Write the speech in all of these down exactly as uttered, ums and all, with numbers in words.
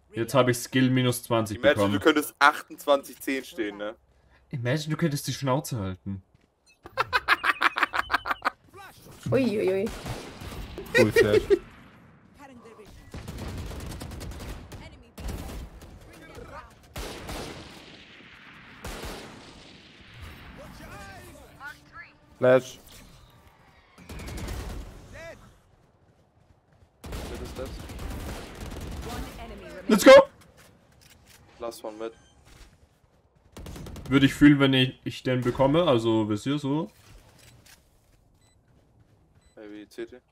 Jetzt habe ich Skill minus zwanzig Imagine, bekommen. du könntest achtundzwanzig zehn stehen, ne? Imagine, du könntest die Schnauze halten. Uiuiui. Full Flash. Flash. Was ist das? Let's go! Lass von mit. Würde ich fühlen, wenn ich, ich den bekomme, also wisst ihr so. Maybe C T.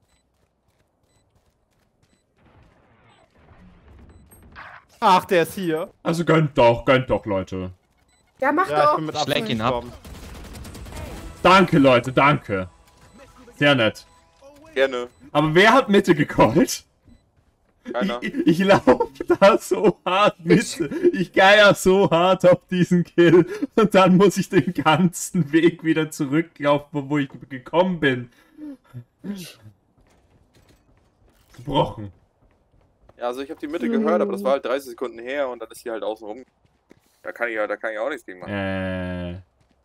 Ach, der ist hier. Also gönnt doch, gönnt doch, Leute. Ja, mach Ja, ich doch. bin mit Schläg Abstand ihn ab. gestorben. Danke, Leute, danke. Sehr nett. Gerne. Aber wer hat Mitte gecallt? Keiner. Ich, ich laufe da so hart Mitte. Ich geier so hart auf diesen Kill. Und dann muss ich den ganzen Weg wieder zurücklaufen, wo ich gekommen bin. Gebrochen. Ja, also ich habe die Mitte gehört, aber das war halt dreißig Sekunden her und dann ist sie halt außen rum. Da kann ich ja, da kann ich auch nichts gegen machen. Äh.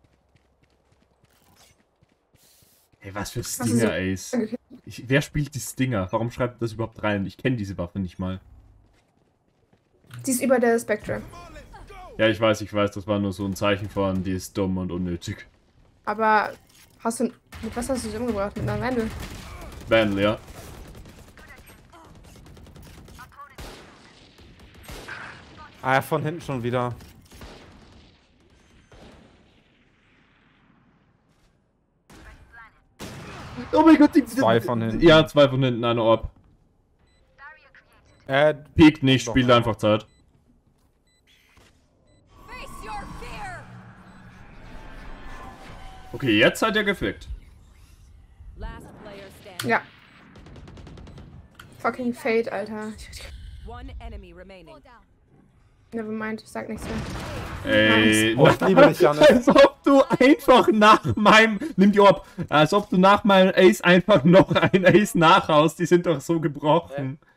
Ey, was für so- Stinger, Ace. Ich, wer spielt die Stinger? Warum schreibt das überhaupt rein? Ich kenne diese Waffe nicht mal. Sie ist über der Spectre. Ja, ich weiß, ich weiß, das war nur so ein Zeichen von, die ist dumm und unnötig. Aber hast du. Mit was hast du sie umgebracht? Mit einer Wendel? Vandal, ja. Ah, von hinten schon wieder. Oh mein Gott, die Zwei von hinten. Ja, zwei von hinten, eine Orb. Äh, Piekt nicht, Doch, spielt ja. einfach Zeit. Okay, jetzt seid ihr gefickt. Last player standing. Ja. Fucking Fate, Alter. One enemy remaining. Nevermind, ich sag nichts mehr. Ey, oh, ich liebe dich, Janis. als ob du einfach nach meinem, nimm die Orb, als ob du nach meinem Ace einfach noch ein Ace nachhaust, die sind doch so gebrochen.